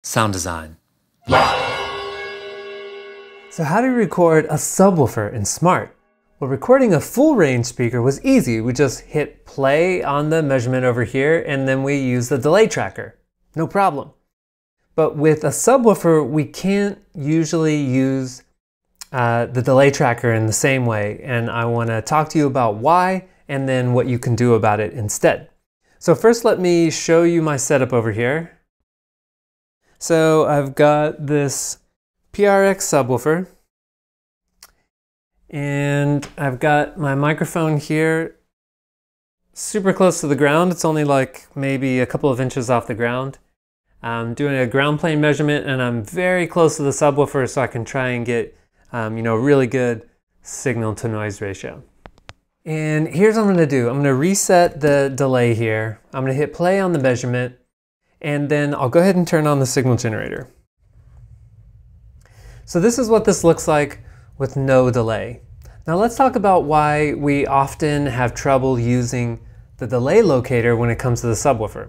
Sound design. So how do we record a subwoofer in Smaart? Well, recording a full range speaker was easy. We just hit play on the measurement over here and then we use the delay tracker. No problem. But with a subwoofer, we can't usually use the delay tracker in the same way. And I want to talk to you about why and then what you can do about it instead. So first, let me show you my setup over here. So I've got this PRX subwoofer and I've got my microphone here super close to the ground. It's only like maybe a couple of inches off the ground. I'm doing a ground plane measurement and I'm very close to the subwoofer so I can try and get really good signal to noise ratio. And here's what I'm going to do. I'm going to reset the delay here. I'm going to hit play on the measurement and then I'll go ahead and turn on the signal generator. So this is what this looks like with no delay. Now let's talk about why we often have trouble using the delay locator when it comes to the subwoofer.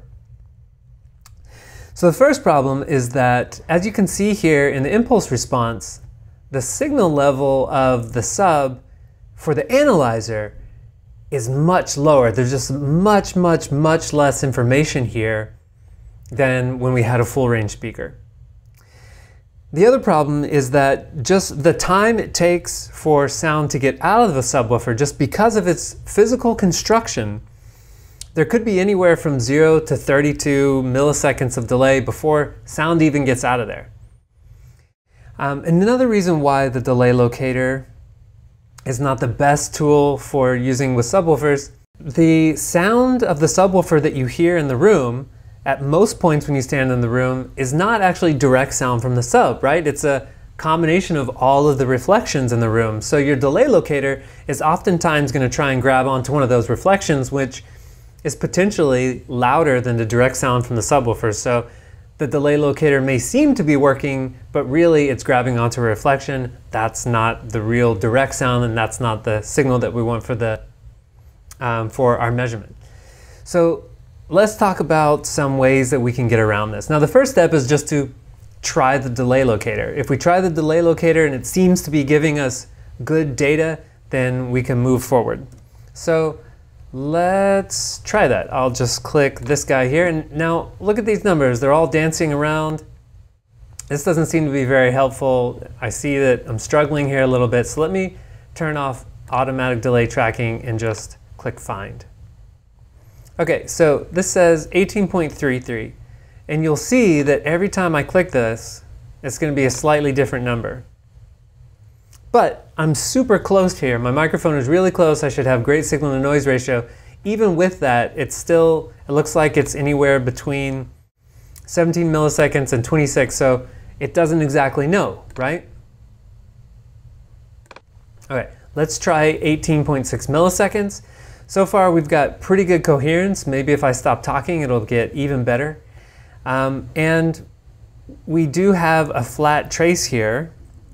So the first problem is that, as you can see here in the impulse response, the signal level of the sub for the analyzer is much lower. There's just much less information here than when we had a full range speaker. The other problem is that just the time it takes for sound to get out of the subwoofer, just because of its physical construction, there could be anywhere from 0 to 32 milliseconds of delay before sound even gets out of there. And another reason why the delay locator is not the best tool for using with subwoofers, the sound of the subwoofer that you hear in the room at most points when you stand in the room is not actually direct sound from the sub, right? It's a combination of all of the reflections in the room. So your delay locator is oftentimes going to try and grab onto one of those reflections, which is potentially louder than the direct sound from the subwoofer. So the delay locator may seem to be working, but really it's grabbing onto a reflection. That's not the real direct sound, and that's not the signal that we want for our measurement. So let's talk about some ways that we can get around this. Now the first step is just to try the delay locator. If we try the delay locator and it seems to be giving us good data, then we can move forward. So let's try that. I'll just click this guy here and now look at these numbers. They're all dancing around. This doesn't seem to be very helpful. I see that I'm struggling here a little bit. So let me turn off automatic delay tracking and just click find. Okay, so this says 18.33, and you'll see that every time I click this, it's going to be a slightly different number. But I'm super close here. My microphone is really close. I should have great signal to noise ratio. Even with that, it looks like it's anywhere between 17 milliseconds and 26, so it doesn't exactly know, right? Okay, let's try 18.6 milliseconds. So far we've got pretty good coherence. Maybe if I stop talking it'll get even better. And we do have a flat trace here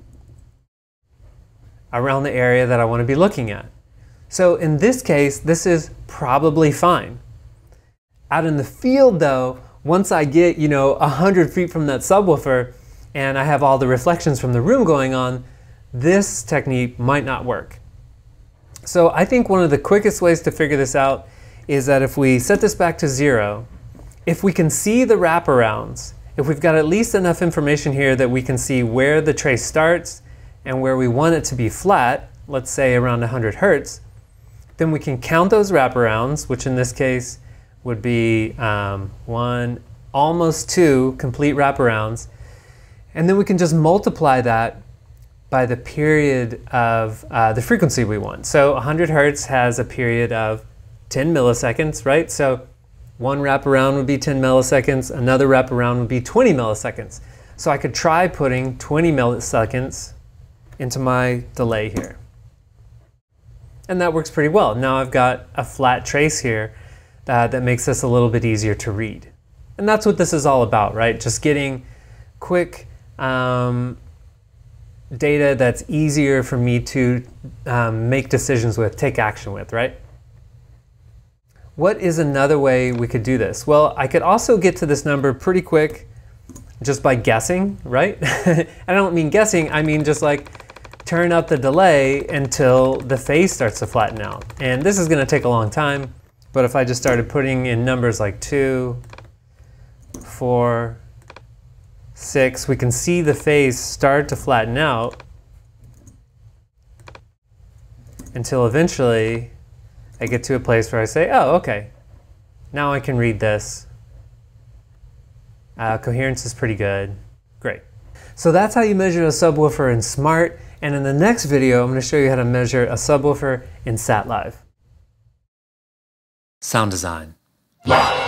around the area that I want to be looking at. So in this case, this is probably fine. Out in the field though, once I get 100 feet from that subwoofer and I have all the reflections from the room going on, this technique might not work. So I think one of the quickest ways to figure this out is that if we set this back to 0, if we can see the wraparounds, if we've got at least enough information here that we can see where the trace starts and where we want it to be flat, let's say around 100 Hertz, then we can count those wraparounds, which in this case would be 1, almost 2 complete wraparounds, and then we can just multiply that by the period of the frequency we want. So 100 Hertz has a period of 10 milliseconds, right? So one wraparound would be 10 milliseconds, another wraparound would be 20 milliseconds. So I could try putting 20 milliseconds into my delay here. And that works pretty well. Now I've got a flat trace here that makes this a little bit easier to read. And that's what this is all about, right? Just getting quick data that's easier for me to make decisions with, take action with, right? What is another way we could do this? Well, I could also get to this number pretty quick just by guessing, right? I don't mean guessing, I mean just like turn up the delay until the phase starts to flatten out. And this is gonna take a long time, but if I just started putting in numbers like 2, 4, 6, we can see the phase start to flatten out until eventually I get to a place where I say, oh, okay, now I can read this. Coherence is pretty good. Great. So that's how you measure a subwoofer in Smaart. And in the next video, I'm going to show you how to measure a subwoofer in SatLive. Sound design.